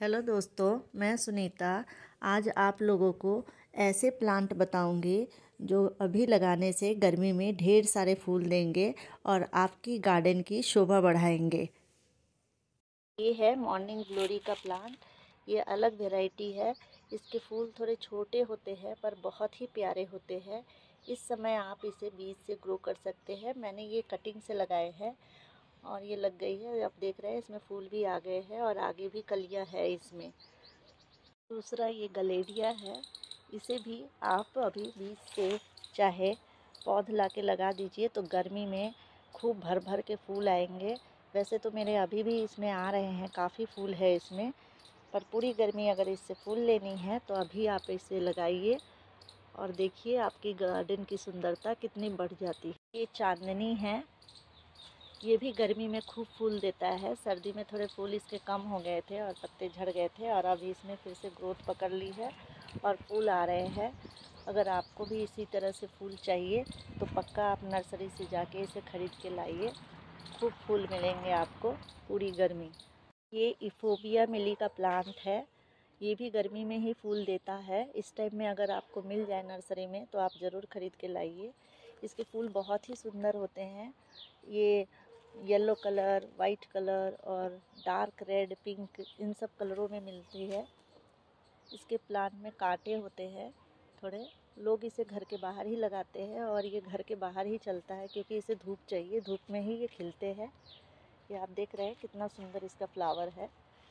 Hello दोस्तों, मैं सुनीता। आज आप लोगों को ऐसे प्लांट बताऊंगी जो अभी लगाने से गर्मी में ढेर सारे फूल देंगे और आपकी गार्डन की शोभा बढ़ाएंगे। ये है मॉर्निंग ग्लोरी का प्लांट। ये अलग वैरायटी है। इसके फूल थोड़े छोटे होते हैं पर बहुत ही प्यारे होते हैं। इस समय आप इसे बीज से ग्रो कर सकते हैं। मैंने ये कटिंग से लगाए हैं और ये लग गई है। आप देख रहे हैं इसमें फूल भी आ गए हैं और आगे भी कलियां है इसमें। दूसरा ये गलेरिया है। इसे भी आप अभी बीज से चाहे पौध ला के लगा दीजिए तो गर्मी में खूब भर भर के फूल आएंगे। वैसे तो मेरे अभी भी इसमें आ रहे हैं, काफ़ी फूल है इसमें, पर पूरी गर्मी अगर इससे फूल लेनी है तो अभी आप इसे लगाइए और देखिए आपकी गार्डन की सुंदरता कितनी बढ़ जाती है। ये चांदनी है। ये भी गर्मी में खूब फूल देता है। सर्दी में थोड़े फूल इसके कम हो गए थे और पत्ते झड़ गए थे और अब इसने फिर से ग्रोथ पकड़ ली है और फूल आ रहे हैं। अगर आपको भी इसी तरह से फूल चाहिए तो पक्का आप नर्सरी से जाके इसे ख़रीद के लाइए। खूब फूल मिलेंगे आपको पूरी गर्मी। ये इफोबिया मिली का प्लांट है। ये भी गर्मी में ही फूल देता है। इस टाइम में अगर आपको मिल जाए नर्सरी में तो आप ज़रूर ख़रीद के लाइए। इसके फूल बहुत ही सुंदर होते हैं। ये येलो कलर, वाइट कलर और डार्क रेड, पिंक, इन सब कलरों में मिलती है। इसके प्लांट में कांटे होते हैं थोड़े। लोग इसे घर के बाहर ही लगाते हैं और ये घर के बाहर ही चलता है क्योंकि इसे धूप चाहिए। धूप में ही ये खिलते हैं। ये आप देख रहे हैं कितना सुंदर इसका फ्लावर है।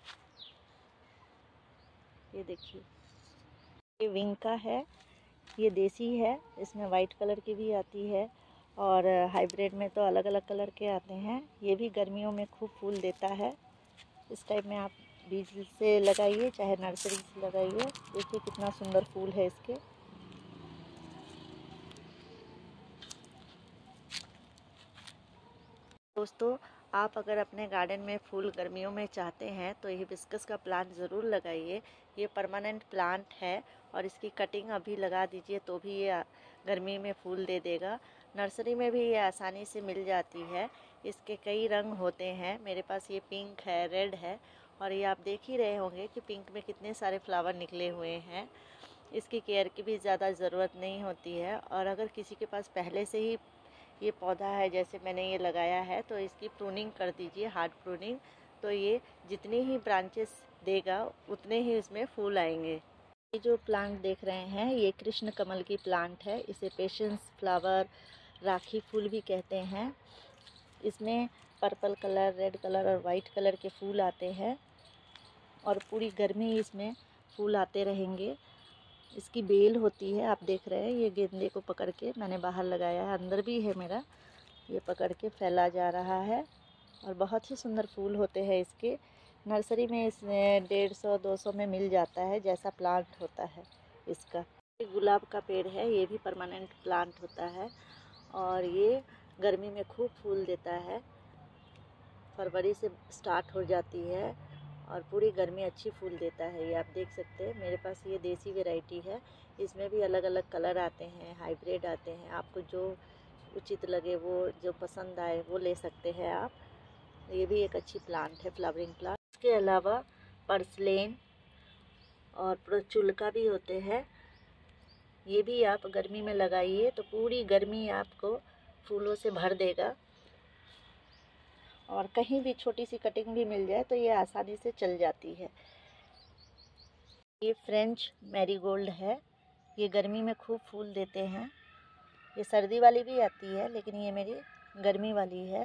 ये देखिए, ये विंका है। ये देसी है। इसमें वाइट कलर की भी आती है और हाइब्रिड में तो अलग अलग कलर के आते हैं। ये भी गर्मियों में खूब फूल देता है। इस टाइप में आप बीज से लगाइए चाहे नर्सरी से लगाइए। देखिए कितना सुंदर फूल है इसके। दोस्तों, आप अगर अपने गार्डन में फूल गर्मियों में चाहते हैं तो ये हिबिस्कस का प्लांट ज़रूर लगाइए। ये परमानेंट प्लांट है और इसकी कटिंग अभी लगा दीजिए तो भी ये गर्मी में फूल दे देगा। नर्सरी में भी ये आसानी से मिल जाती है। इसके कई रंग होते हैं। मेरे पास ये पिंक है, रेड है और ये आप देख ही रहे होंगे कि पिंक में कितने सारे फ्लावर निकले हुए हैं। इसकी केयर की भी ज़्यादा ज़रूरत नहीं होती है और अगर किसी के पास पहले से ही ये पौधा है, जैसे मैंने ये लगाया है, तो इसकी प्रूनिंग कर दीजिए, हार्ड प्रूनिंग। तो ये जितनी ही ब्रांचेस देगा उतने ही इसमें फूल आएंगे। ये जो प्लांट देख रहे हैं ये कृष्ण कमल की प्लांट है। इसे पेशेंस फ्लावर, राखी फूल भी कहते हैं। इसमें पर्पल कलर, रेड कलर और वाइट कलर के फूल आते हैं और पूरी गर्मी इसमें फूल आते रहेंगे। इसकी बेल होती है, आप देख रहे हैं। ये गेंदे को पकड़ के मैंने बाहर लगाया है, अंदर भी है मेरा। ये पकड़ के फैला जा रहा है और बहुत ही सुंदर फूल होते हैं इसके। नर्सरी में इसमें 150-200 में मिल जाता है जैसा प्लांट होता है इसका। ये गुलाब का पेड़ है। ये भी परमानेंट प्लांट होता है और ये गर्मी में खूब फूल देता है। फरवरी से स्टार्ट हो जाती है और पूरी गर्मी अच्छी फूल देता है। ये आप देख सकते हैं। मेरे पास ये देसी वैरायटी है। इसमें भी अलग अलग कलर आते हैं, हाइब्रिड आते हैं। आपको जो उचित लगे, वो जो पसंद आए वो ले सकते हैं आप। ये भी एक अच्छी प्लांट है, फ्लावरिंग प्लांट। इसके अलावा पर्सलेन और प्रोचुल्का भी होते हैं। ये भी आप गर्मी में लगाइए तो पूरी गर्मी आपको फूलों से भर देगा और कहीं भी छोटी सी कटिंग भी मिल जाए तो ये आसानी से चल जाती है। ये फ्रेंच मैरीगोल्ड है। ये गर्मी में खूब फूल देते हैं। ये सर्दी वाली भी आती है लेकिन ये मेरी गर्मी वाली है।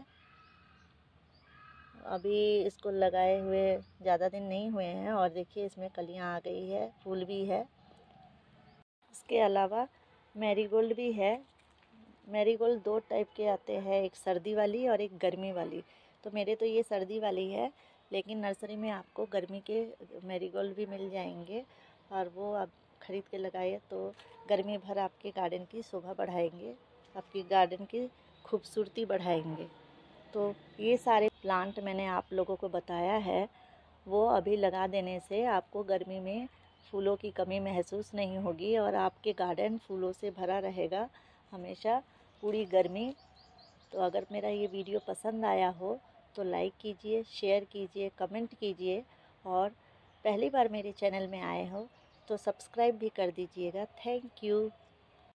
अभी इसको लगाए हुए ज़्यादा दिन नहीं हुए हैं और देखिए इसमें कलियां आ गई है, फूल भी है। इसके अलावा मैरीगोल्ड भी है। मैरीगोल्ड 2 टाइप के आते हैं, एक सर्दी वाली और एक गर्मी वाली। तो मेरे तो ये सर्दी वाली है, लेकिन नर्सरी में आपको गर्मी के मैरीगोल्ड भी मिल जाएंगे और वो आप ख़रीद के लगाइए तो गर्मी भर आपके गार्डन की शोभा बढ़ाएंगे, आपकी गार्डन की खूबसूरती बढ़ाएंगे। तो ये सारे प्लांट मैंने आप लोगों को बताया है, वो अभी लगा देने से आपको गर्मी में फूलों की कमी महसूस नहीं होगी और आपके गार्डन फूलों से भरा रहेगा हमेशा पूरी गर्मी। तो अगर मेरा ये वीडियो पसंद आया हो तो लाइक कीजिए, शेयर कीजिए, कमेंट कीजिए और पहली बार मेरे चैनल में आए हो तो सब्सक्राइब भी कर दीजिएगा। Thank you.